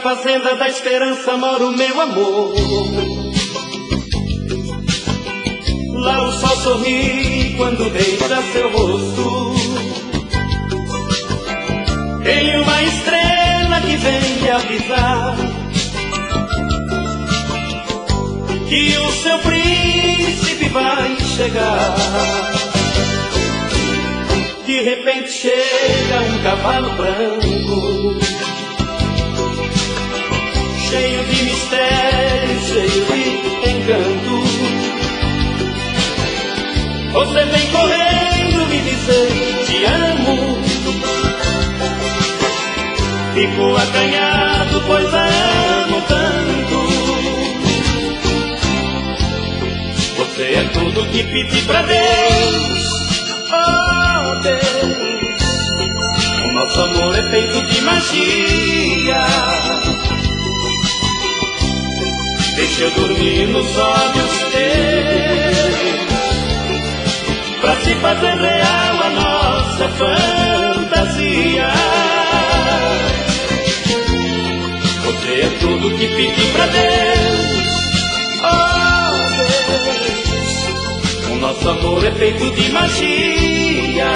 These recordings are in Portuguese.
fazenda da esperança mora o meu amor. Lá o sol sorri quando beija seu rosto. Tem uma estrela que vem me avisar que o seu príncipe vai chegar. De repente chega um cavalo branco, cheio de mistério, cheio de encanto. Você vem correndo me dizer te amo. Fico acanhado, pois a amo tanto. Você é tudo que pedi pra Deus. Oh Deus, o nosso amor é feito de magia. Deixa eu dormir nos olhos teus, pra se fazer real a nossa fantasia. Você é tudo que pedi pra Deus. Oh Deus, o nosso amor é feito de magia.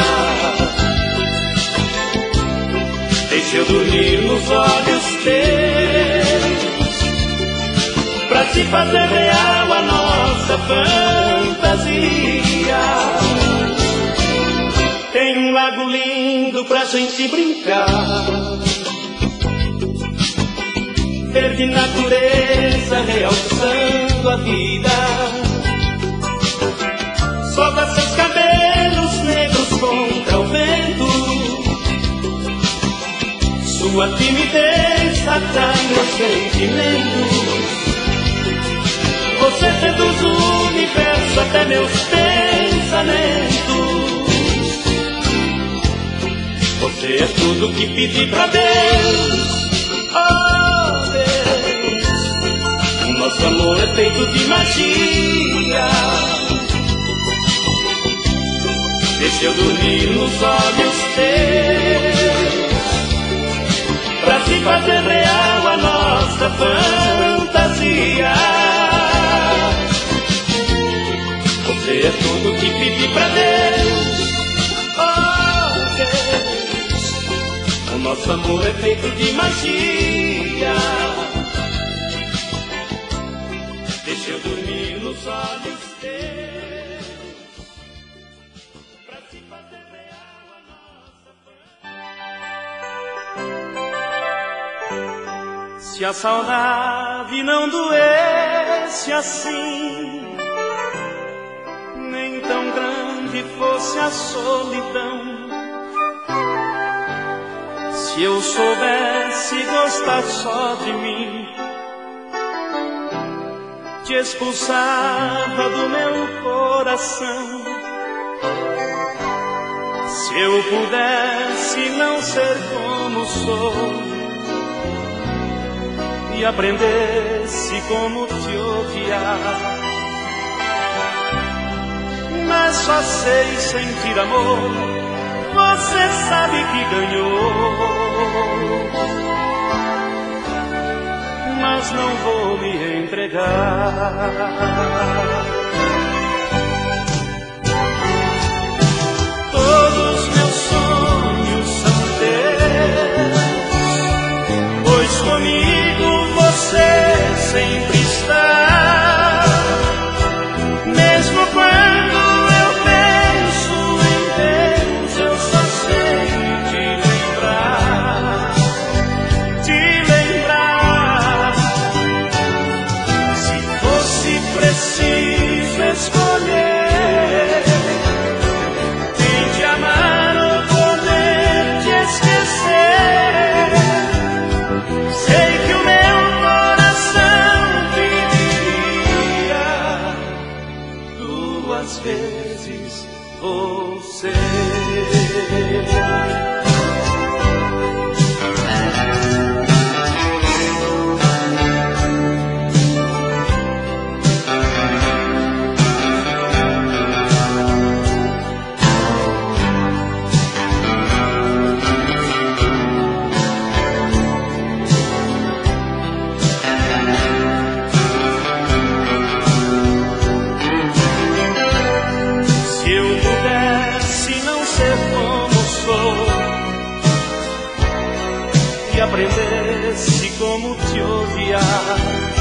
Deixa eu dormir nos olhos teus, pra se fazer real a nossa fantasia. Tem um lago lindo pra gente brincar, verde natureza realçando a vida. Solta seus cabelos negros contra o vento, sua timidez atrai meus sentimentos. Você seduz o universo até meus pensamentos. Você é tudo que pedi pra Deus. Oh Deus, o nosso amor é feito de magia. Deixa eu dormir nos olhos teus, pra se fazer real a nossa fantasia. Você é tudo que pedi pra Deus. Oh Deus, o nosso amor é feito de magia. Deixa eu dormir nos olhos teus, pra se fazer real a nossa. Se a saudade não doesse assim, nem tão grande fosse a solidão, se eu soubesse gostar só de mim, te expulsava do meu coração. Se eu pudesse não ser como sou e aprendesse como te odiar, mas só sei sentir amor, você sabe que ganhou, mas não vou me entregar. Todos meus sonhos são teus, pois comigo você sempre está. Mesmo quando eu penso em Deus, eu só sei te lembrar, te lembrar. Se fosse preciso escolher quem te amar ou poder te esquecer, sei que o meu coração como te odiar,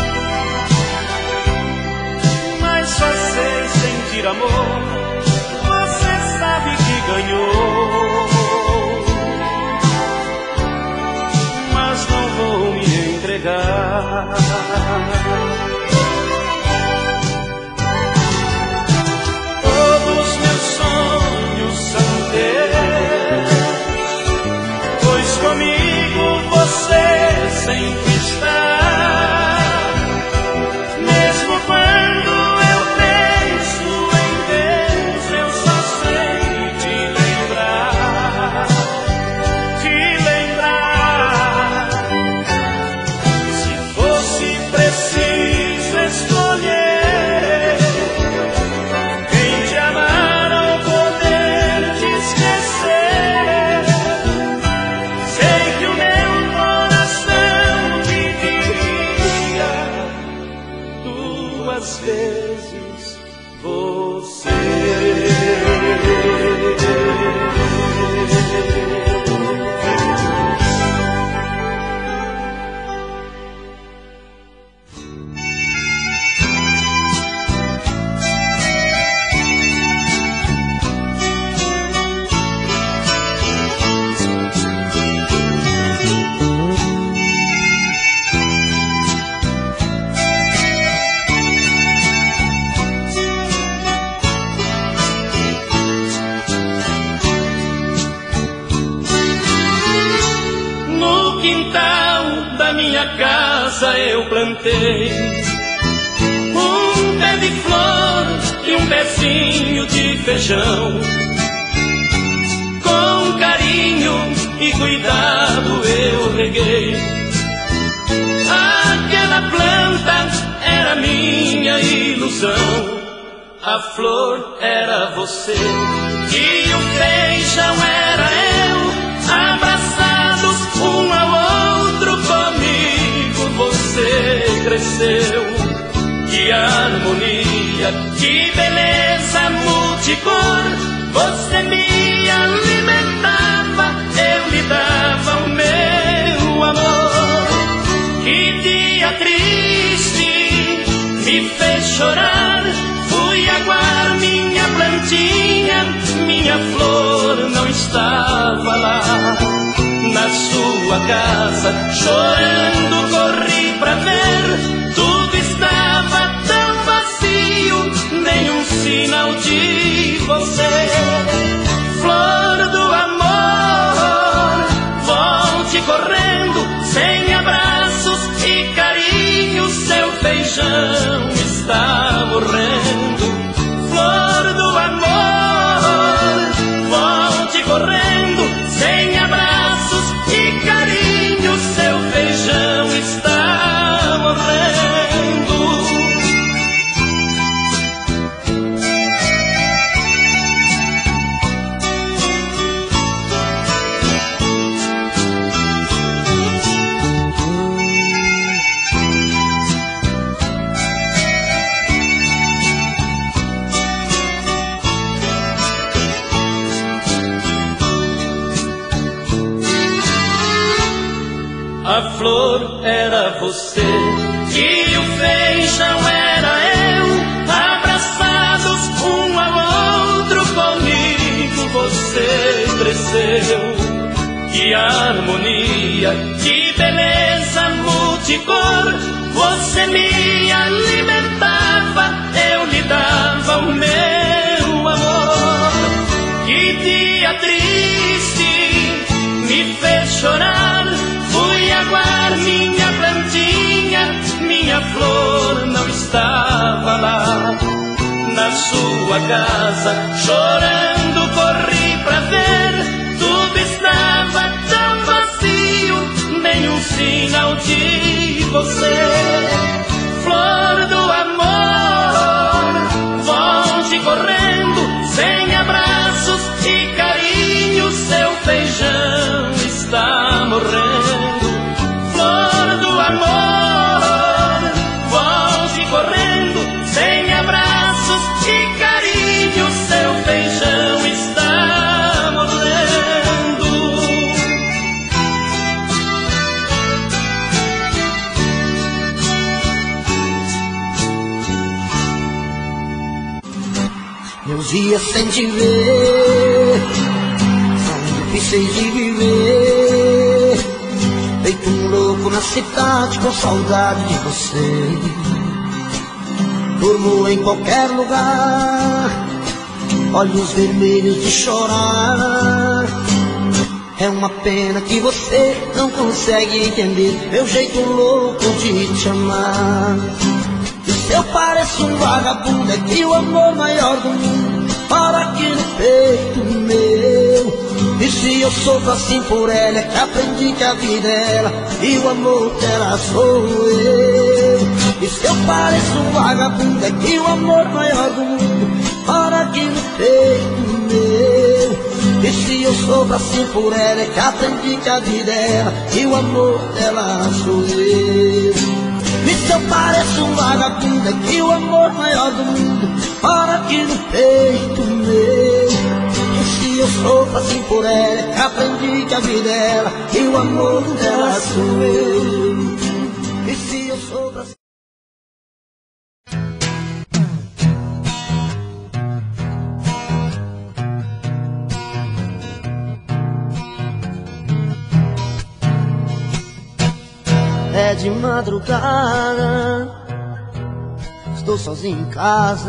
mas só sei sentir amor. Você sabe que ganhou, mas não vou me entregar. Todos meus sonhos são teus, pois comigo você sempre está. Mesmo quando eu penso em Deus, eu só sei te lembrar, te lembrar. Se fosse preciso escolher quem te amar ou poder te esquecer, sei que o meu coração pediria duas vezes você. No quintal da minha casa eu plantei um pé de flor e um pezinho de feijão. Com carinho e cuidado eu reguei. Aquela planta era minha ilusão, a flor era você e o feijão era eu, abraçados um ao outro. Comigo você cresceu. Que harmonia, que beleza multicor. Você me alimentava, eu lhe dava o meu amor. Que dia triste me fez chorar. Fui aguar minha plantinha, minha flor não estava lá. Na sua casa, chorando, corri pra ver. Tudo estava tão vazio, nenhum sinal de você. Flor do amor, volte correndo, sem abraços e carinho. Seu feijão está morrendo. Flor do amor, volte correndo, sem abraços e carinho. Seu feijão está morrendo. A flor era você e o feijão era eu, abraçados um ao outro. Comigo você cresceu. Que harmonia, que beleza multicor. Você me alimentava, eu lhe dava o meu amor. Que dia triste me fez chorar. Fui aguar minha plantinha, minha flor não estava lá. Na sua casa, chorando, corri pra ver. Tudo estava tão vazio, nenhum sinal de você. Flor do amor, volte correndo, sem abraços e carinho. Seu feijão está morrendo. Flor do amor, volte correndo, sem abraços e carinho. Seu feijão está morrendo. Os dias sem te ver são difíceis de viver, feito um louco na cidade com saudade de você. Durmo em qualquer lugar, olhos vermelhos de chorar. É uma pena que você não consegue entender meu jeito louco de te amar. E se eu pareço um vagabundo, é que o amor maior do mundo mora aqui no peito meu. E se eu sofro assim por ela, é que aprendi que a vida é ela e o amor dela sou eu. E se eu pareço um vagabundo, é que o amor maior do mundo mora aqui no peito meu. E se eu sofro assim por ela, é que aprendi que a vida é ela e o amor dela sou eu. E se eu pareço um vagabundo, é que o amor maior do mundo mora aqui no peito meu. E se eu sofro assim por ela, é que aprendi que a vida é ela e o amor dela sou eu. E se eu sofro assim... É de madrugada, estou sozinho em casa.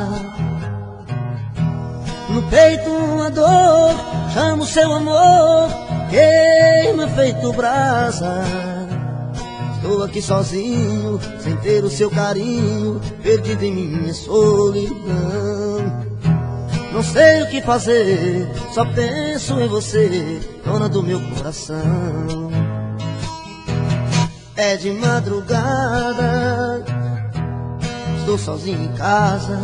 No peito uma dor, chamo seu amor, queima feito brasa. Estou aqui sozinho, sem ter o seu carinho, perdido em minha solidão. Não sei o que fazer, só penso em você, dona do meu coração. É de madrugada, estou sozinho em casa.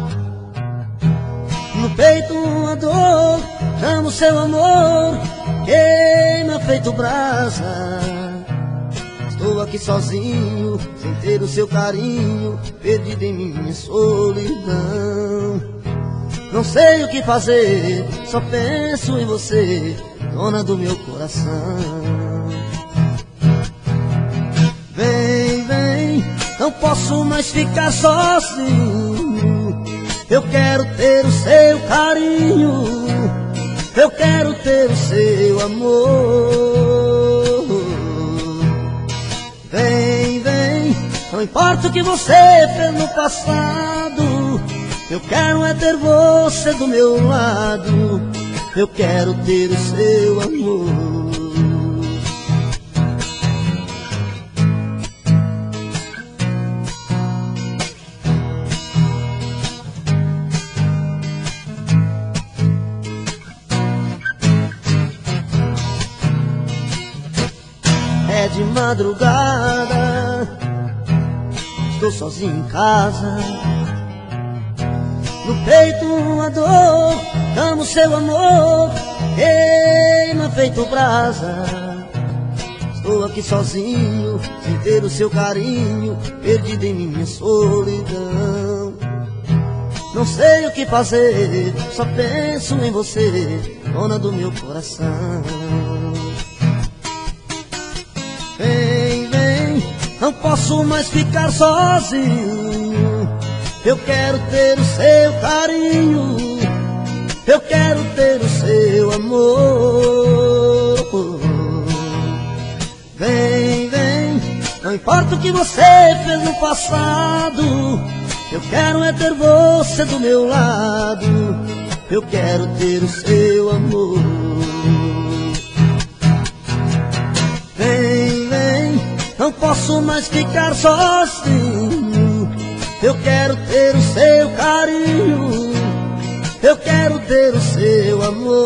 No peito uma dor, chamo seu amor, queima feito brasa. Estou aqui sozinho, sem ter o seu carinho, perdido em minha solidão. Não sei o que fazer, só penso em você, dona do meu coração. Vem, vem, não posso mais ficar sozinho. Eu quero ter o seu carinho, eu quero ter o seu amor. Vem, vem, não importa o que você fez no passado, eu quero é ter você do meu lado, eu quero ter o seu amor. É de madrugada, estou sozinho em casa. No peito uma dor, amo seu amor, queima feito brasa. Estou aqui sozinho, sem ter o seu carinho, perdido em minha solidão. Não sei o que fazer, só penso em você, dona do meu coração. Vem, vem, não posso mais ficar sozinho. Eu quero ter o seu carinho, eu quero ter o seu amor. Vem, vem, não importa o que você fez no passado, eu quero é ter você do meu lado, eu quero ter o seu amor. Vem, vem, não posso mais ficar sozinho. Eu quero ter o seu carinho, eu quero ter o seu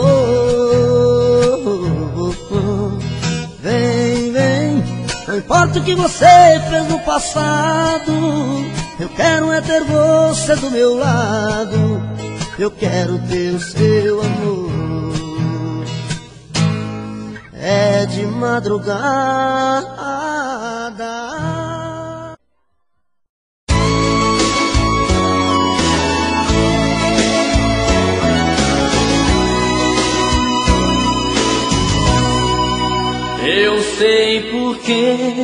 amor. Vem, vem, não importa o que você fez no passado, eu quero é ter você do meu lado, eu quero ter o seu amor. É de madrugada. Eu sei porque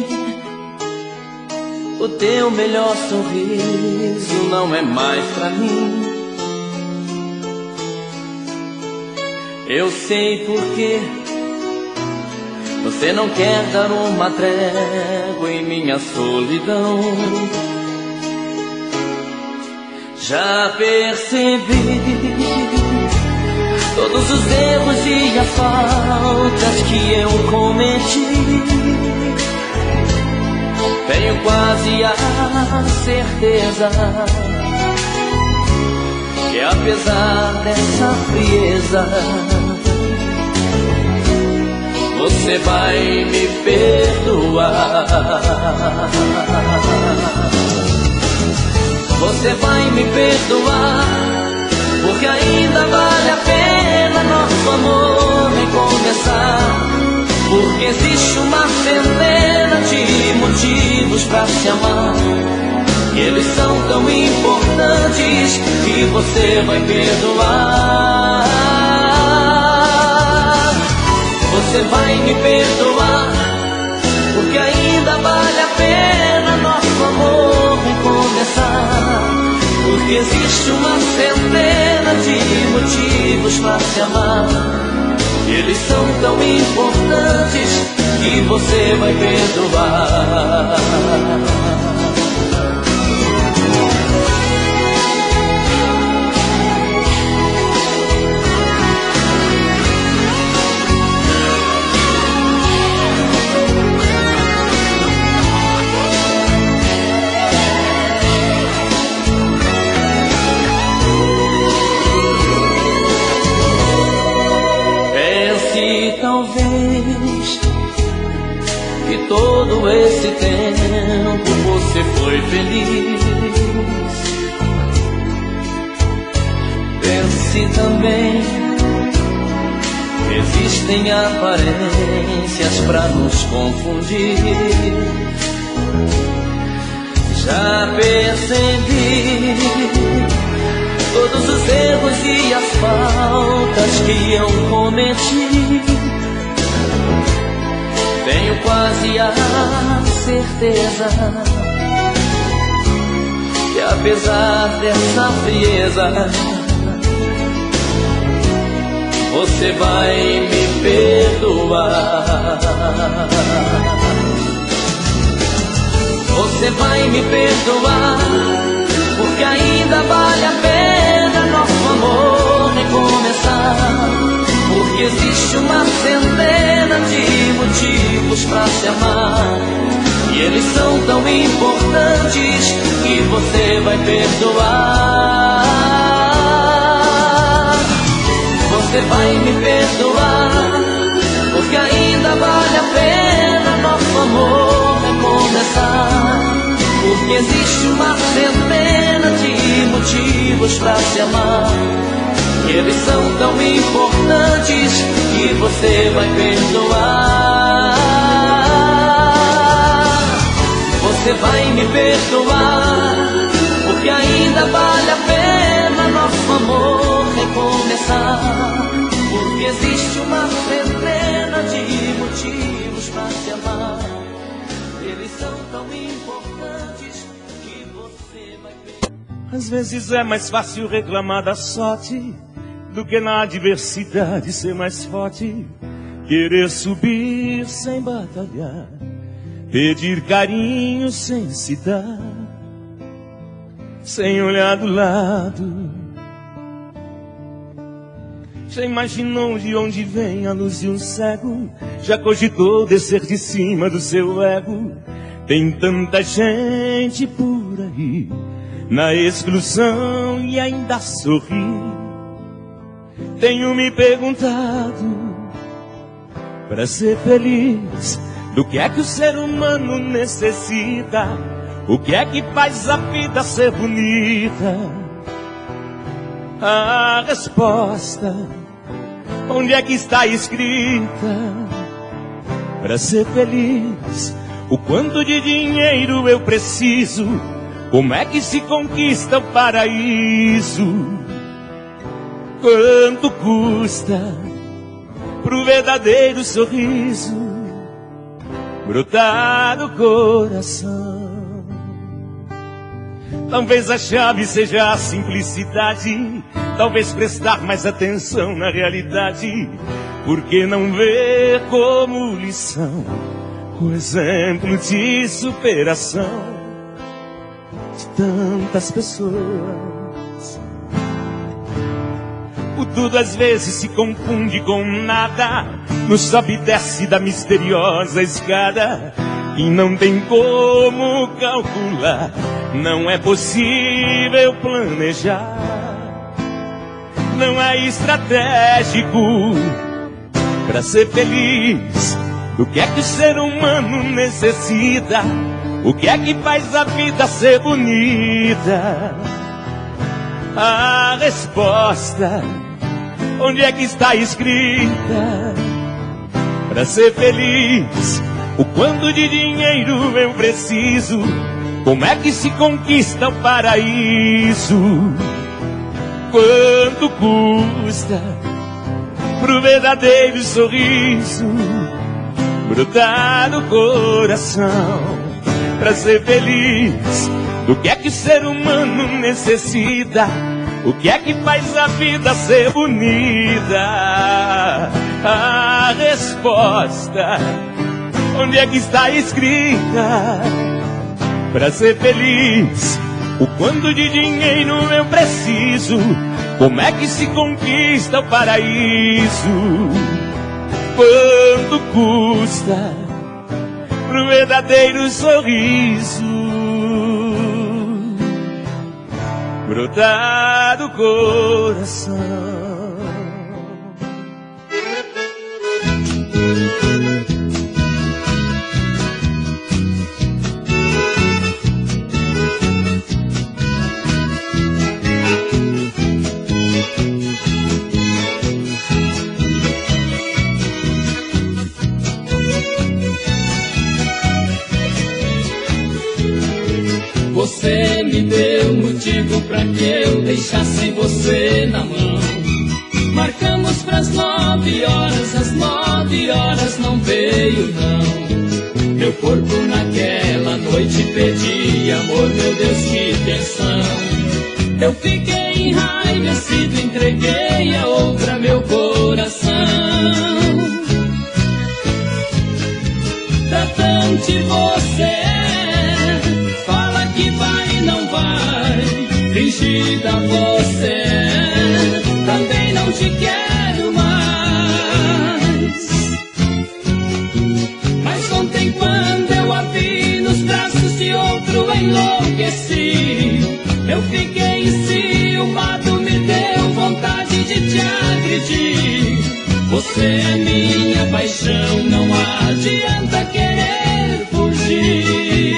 o teu melhor sorriso não é mais pra mim. Eu sei porque você não quer dar uma trégua em minha solidão. Já percebi todos os erros e as faltas que eu cometi. Tenho quase a certeza que apesar dessa frieza você vai me perdoar. Você vai me perdoar, porque ainda vale a pena nosso amor recomeçar. Porque existe uma centena de motivos pra se amar, e eles são tão importantes que você vai perdoar. Você vai me perdoar, porque ainda vale a pena nosso amor recomeçar. Porque existe uma centena de motivos pra se amar, e eles são tão importantes que você vai perdoar. Talvez que todo esse tempo você foi feliz. Pense também que existem aparências pra nos confundir. Já percebi todos os erros e as faltas que eu cometi. Tenho quase a certeza que apesar dessa frieza você vai me perdoar. Você vai me perdoar, porque ainda vale a pena nosso amor recomeçar. Porque existe uma centena de motivos pra se amar, e eles são tão importantes que você vai perdoar. Você vai me perdoar, porque ainda vale a pena nosso amor recomeçar. Porque existe uma centena de motivos pra se amar, e eles são tão importantes que você vai perdoar. Você vai me perdoar, porque ainda vale a pena nosso amor recomeçar. Porque existe uma centena de motivos pra se amar, eles são tão importantes que você vai perdoar. Às vezes é mais fácil reclamar da sorte do que na adversidade ser mais forte. Querer subir sem batalhar, pedir carinho sem se dar, sem olhar do lado. Já imaginou de onde vem a luz de um cego? Já cogitou descer de cima do seu ego? Tem tanta gente por aí na exclusão e ainda sorri. Tenho me perguntado, para ser feliz, do que é que o ser humano necessita? O que é que faz a vida ser bonita? A resposta, onde é que está escrita? Para ser feliz, o quanto de dinheiro eu preciso? Como é que se conquista o paraíso? Quanto custa pro verdadeiro sorriso brotar do coração? Talvez a chave seja a simplicidade, talvez prestar mais atenção na realidade. Por que não ver como lição o exemplo de superação de tantas pessoas? O tudo às vezes se confunde com nada, no sobe e desce da misteriosa escada, e não tem como calcular, não é possível planejar, não é estratégico para ser feliz. O que é que o ser humano necessita? O que é que faz a vida ser bonita? A resposta, onde é que está escrita? Para ser feliz, o quanto de dinheiro eu preciso? Como é que se conquista o paraíso? Quanto custa pro verdadeiro sorriso brotar do coração? Para ser feliz, do que é que o ser humano necessita? O que é que faz a vida ser bonita? A resposta, onde é que está escrita? Para ser feliz, o quanto de dinheiro eu preciso? Como é que se conquista o paraíso? Quanto custa pro verdadeiro sorriso brotar do coração? Você me deu motivo pra que eu deixasse você na mão. Marcamos pras 9 horas, às 9 horas não veio não. Meu corpo naquela noite pedi amor, meu Deus, que tensão. Eu fiquei enraivecido, entreguei a outra meu coração. Tratando de você, que vai, não vai, fingida você, também não te quero mais. Mas ontem quando eu a vi nos braços de outro enlouqueci. Eu fiquei enciumado, me deu vontade de te agredir. Você é minha paixão, não adianta querer fugir.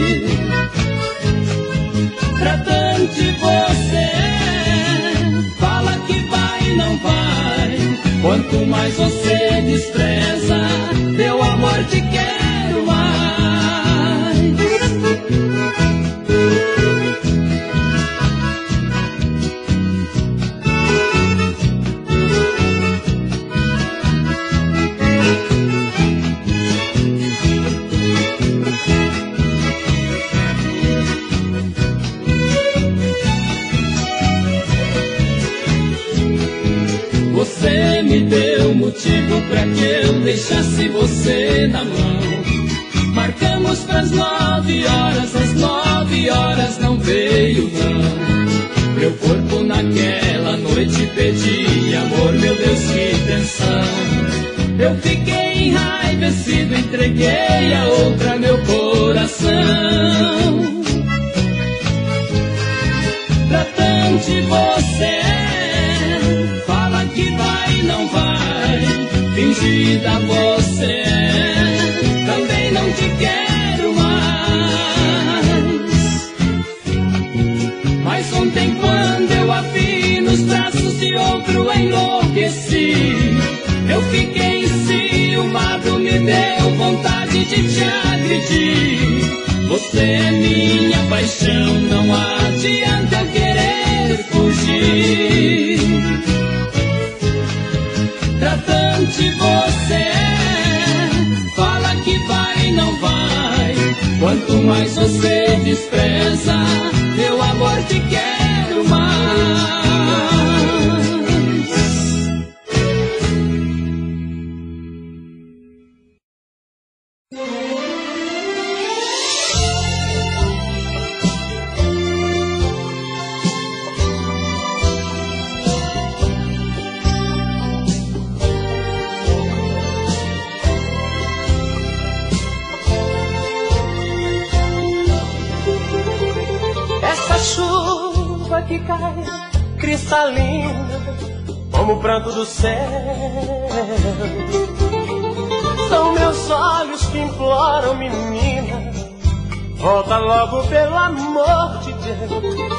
Tratando de você, fala que vai, não vai. Quanto mais você despreza, meu amor, te quero mais. Você me deu motivo pra que eu deixasse você na mão. Marcamos pras 9 horas, às 9 horas não veio não. Meu corpo naquela noite pedi amor, meu Deus, que tensão. Eu fiquei enraivecido, entreguei a outra meu coração. Tratando de você, que vai, não vai, fingida você, também não te quero mais. Mas ontem quando eu a vi nos braços de outro enlouqueci. Eu fiquei enciumado, me deu vontade de te agredir. Você é minha paixão, não adianta eu querer fugir. Tratando de você, fala que vai, não vai. Quanto mais você despreza, meu amor, te quero mais. a chuva que cai cristalina como o pranto do céu. São meus olhos que imploram, menina, volta logo pelo amor de Deus.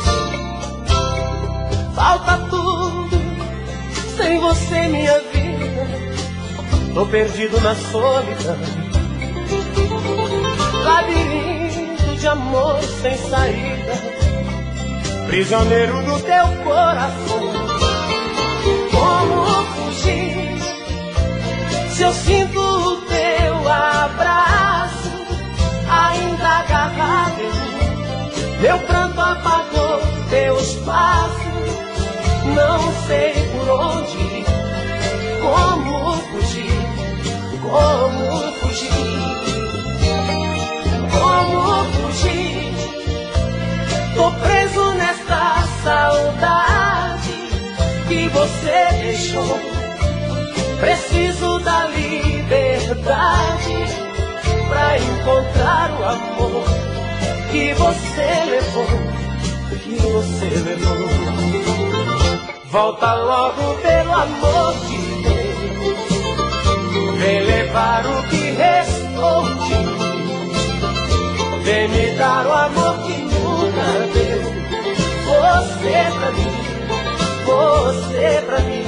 Falta tudo, sem você minha vida, tô perdido na solidão. Labirinto de amor sem saída, prisioneiro do teu coração. Como fugir se eu sinto o teu abraço ainda agarrado em mim? Meu pranto apagou teus passos, não sei por onde ir. Como fugir? Como fugir? Como fugir? Tô preso nessa saudade que você deixou. Preciso da liberdade pra encontrar o amor que você levou, que você levou. Volta logo pelo amor de Deus, vem levar o que restou de mim, vem me dar o amor que nunca deu. Você pra mim, você pra mim.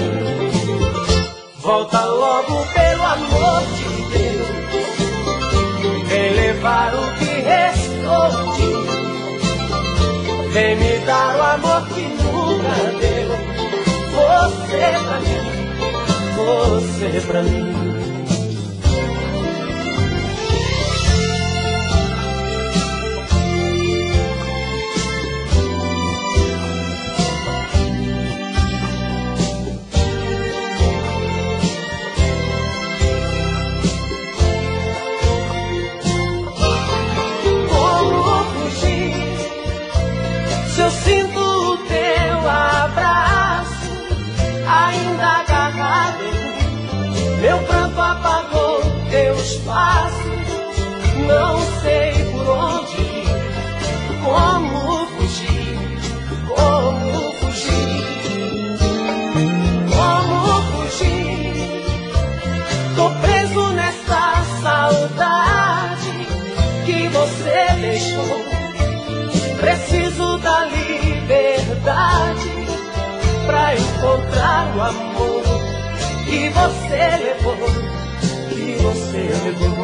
Volta logo pelo amor de Deus, vem levar o que restou de mim, vem me dar o amor que nunca deu. Você pra mim, você pra mim. Eu sinto o teu abraço ainda agarrado em mim. Meu pranto apagou teus passos, não sei por onde ir. Como fugir? Como fugir? Como fugir? Tô preso nessa saudade que você deixou. Preciso da liberdade pra encontrar o amor que você levou, que você levou.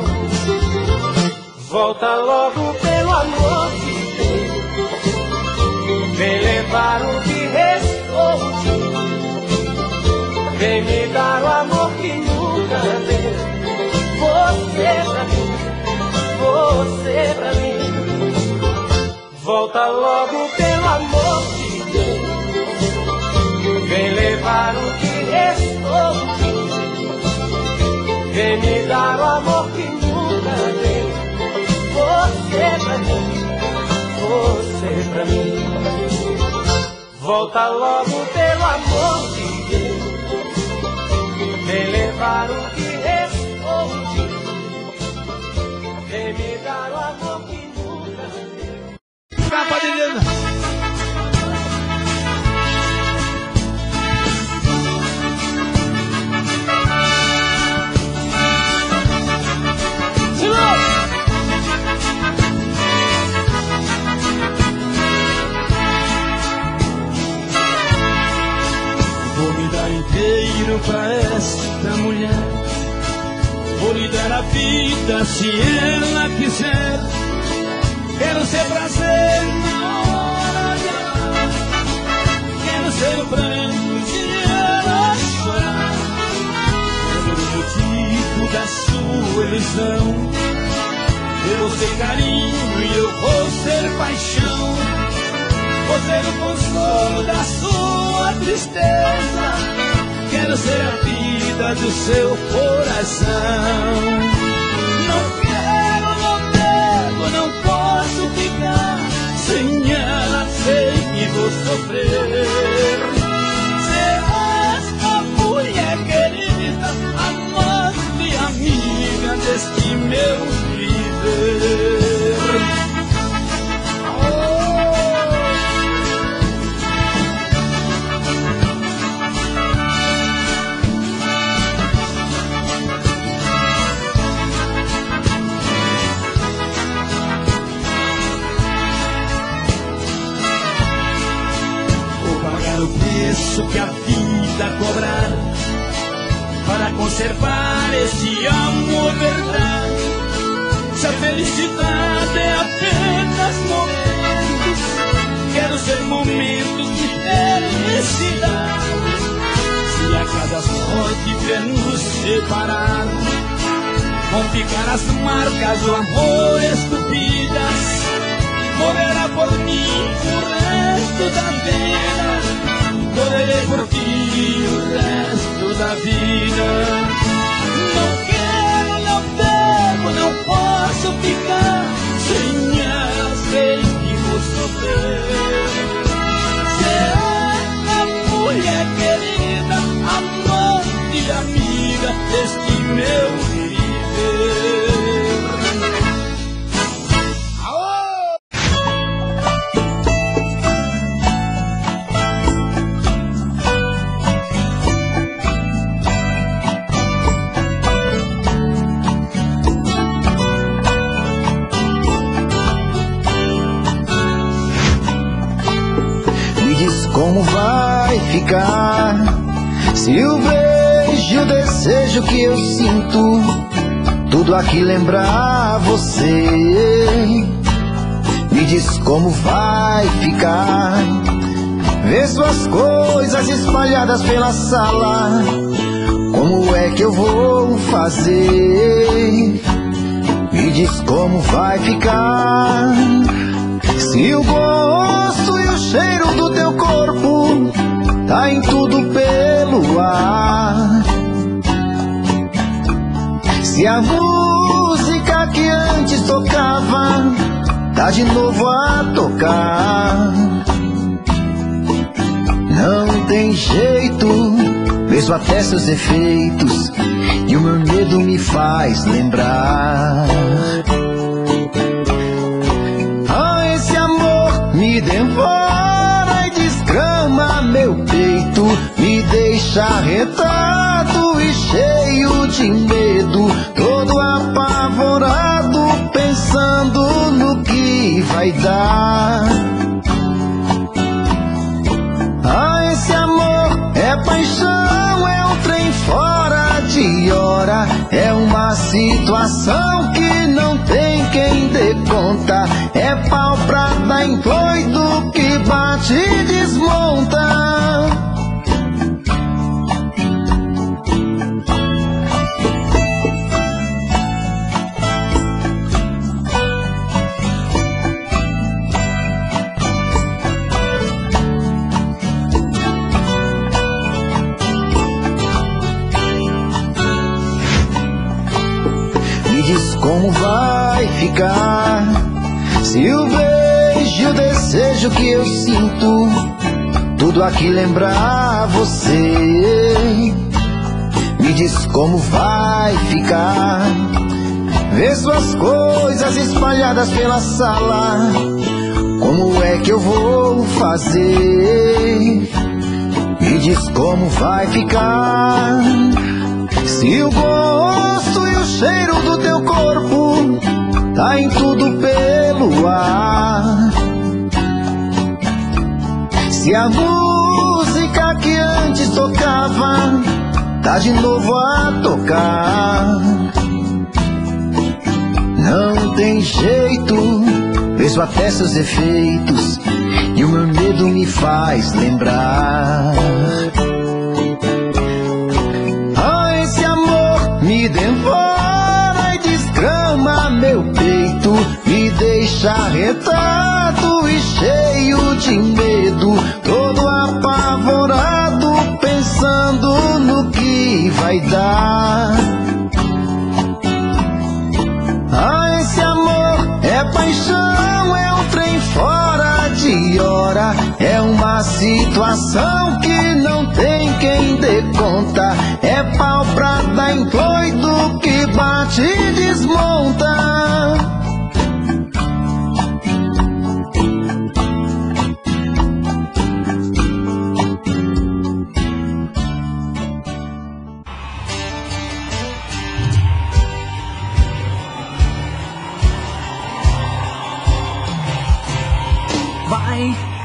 Volta logo pelo amor de Deus, vem levar o que restou de mim, vem me dar o amor que nunca deu. Você pra mim, você pra mim. Volta logo pelo amor de Deus, vem levar o que restou de mim, vem me dar o amor que nunca deu. Você pra mim, você pra mim. Volta logo pelo amor de Deus, vem levar o que restou de mim, vem me dar o amor que nunca deu. Capa de Deus. Vou me dar inteiro pra esta mulher, vou lhe dar a vida se ela quiser. Quero ser prazer na hora de amar, quero ser o pranto de ela chorar, quero o motivo da sua ilusão. Eu vou ser carinho e eu vou ser paixão, vou ser o consolo da sua tristeza, quero ser a vida do seu coração. Não quero, não devo, não posso ficar sem ela, sei que vou sofrer. Serás a mulher querida, amante e amiga deste meu viver. Oh, o preço que a vida cobrar para conservar esse amor verdade. Se a felicidade é apenas momentos, quero ser momentos de felicidade. Se a cada sorte ver nos separar, vão ficar as marcas do amor esculpidas. Morrerá por mim o resto da vida, morrerei por ti o resto da vida. Não quero, não devo, não posso ficar sem ela, sei que vou sofrer. Será a mulher querida, amante e amiga deste meu viver. Como vai ficar se o beijo, o desejo que eu sinto, tudo aqui lembrar você? Me diz como vai ficar ver suas coisas espalhadas pela sala. Como é que eu vou fazer? Me diz como vai ficar se o gosto e o cheiro do teu corpo tá em tudo pelo ar. Se a música que antes tocava tá de novo a tocar. Não tem jeito, mesmo até seus efeitos, e o meu medo me faz lembrar. Me devora e desgrama meu peito, me deixa arretado e cheio de medo, todo apavorado, pensando no que vai dar. Ah, esse amor é paixão, é um trem fora de hora, é uma situação que não tem quem dê conta, é pau pra dar em doido que bate e desmonta. Me diz como vai ficar se o beijo, o desejo que eu sinto, tudo aqui lembrar você? Me diz como vai ficar ver suas coisas espalhadas pela sala. Como é que eu vou fazer? Me diz como vai ficar se o gosto e o cheiro do teu corpo tá em tudo pelo ar. Se a música que antes tocava tá de novo a tocar. Não tem jeito, mesmo até seus efeitos, e o meu medo me faz lembrar. Ah, esse amor me devora e desgrama meu peito, me deixa arretado e cheio de medo, todo apavorado, pensando no que vai dar. Ah, esse amor é paixão, é um trem fora de hora, é uma situação que não tem quem dê conta, é pau pra dar em doido que bate e desmonta.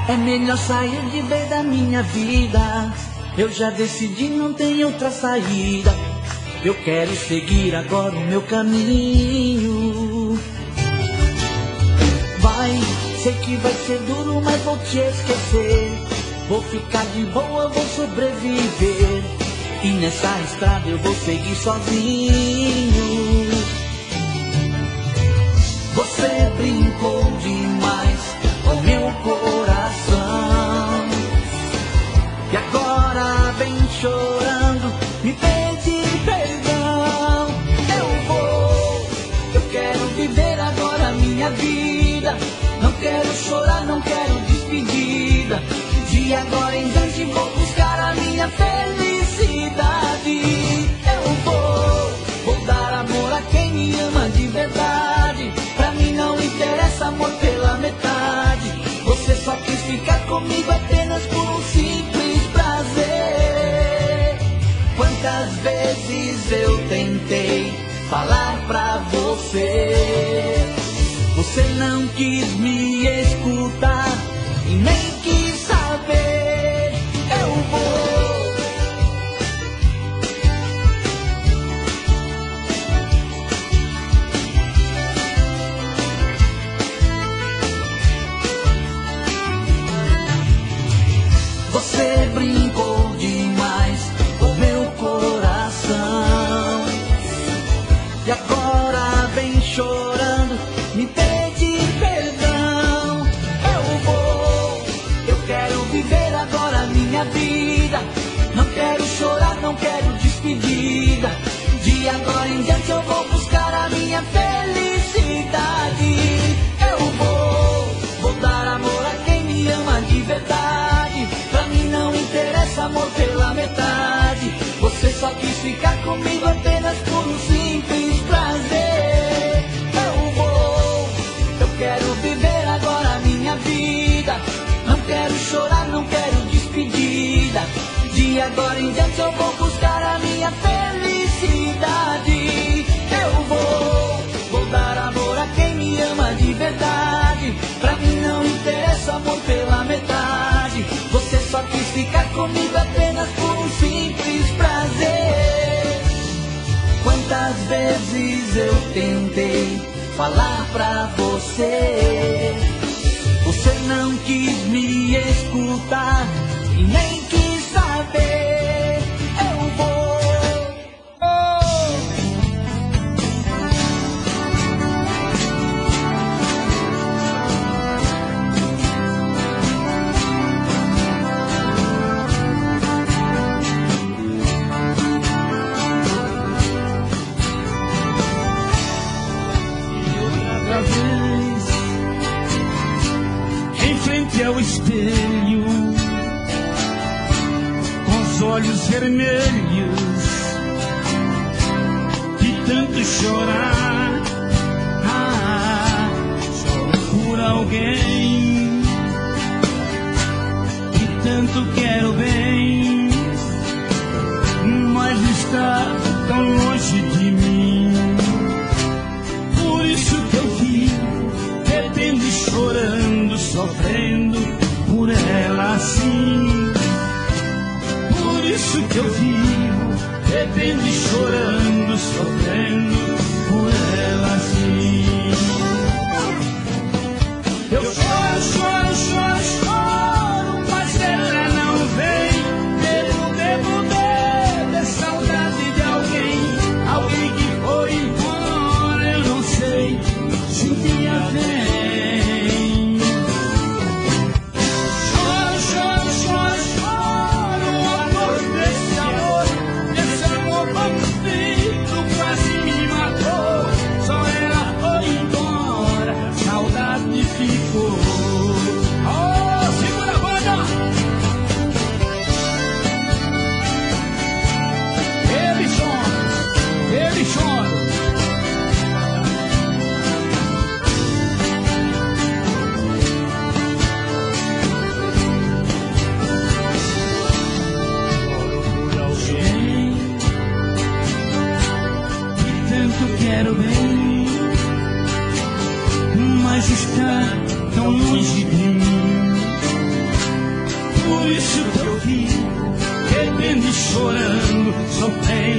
É melhor sair de vez da minha vida. Eu já decidi, não tem outra saída. Eu quero seguir agora o meu caminho. Vai, sei que vai ser duro, mas vou te esquecer. Vou ficar de boa, vou sobreviver. E nessa estrada eu vou seguir sozinho. Você brincou demais com meu coração. E agora vem chorando, me pedir perdão. Eu quero viver agora a minha vida. Não quero chorar, não quero despedida. De agora em diante vou buscar a minha felicidade. Vou dar amor a quem me ama de verdade. Pra mim não interessa amor pela metade. Você só quis ficar comigo apenas por um simples prazer. Quantas vezes eu tentei falar pra você. Você não quis me escutar e nem quis saber. Eu vou. Você brincou demais com meu coração. E agora vem chorando, me pedir perdão. Eu quero viver agora a minha vida. Não quero chorar, não quero despedida. De agora em diante eu vou buscar a minha felicidade. Vou dar amor a quem me ama de verdade. Pra mim não interessa amor pela metade. Você só quis ficar comigo apenas por um simples prazer. Eu quero viver agora a minha vida. Não quero chorar, não quero despedida. De agora em diante eu vou buscar a minha felicidade. Vou dar amor a quem me ama de verdade. Pra mim não interessa amor pela metade. Você só quis ficar comigo apenas por um simples prazer. Quantas vezes eu tentei falar pra você. Você não quis me escutar e nem quis saber. Eu vou. Em frente ao espelho, com os olhos vermelhos, de tanto chorar, choro por alguém, que tanto quero bem, mas está tão longe de mim. Por isso que eu vivo bebendo e chorando, sofrendo por ela assim. Por isso que eu vivo bebendo e chorando, sofrendo por ela assim. Eu choro, choro, choro, choro, mas ela não vem. Bebo, saudade de alguém, alguém que foi embora, eu não sei se um dia vem. Choro, choro, choro, choro, o amor desse amor bandido quase me vida, bebendo e chorando, só tem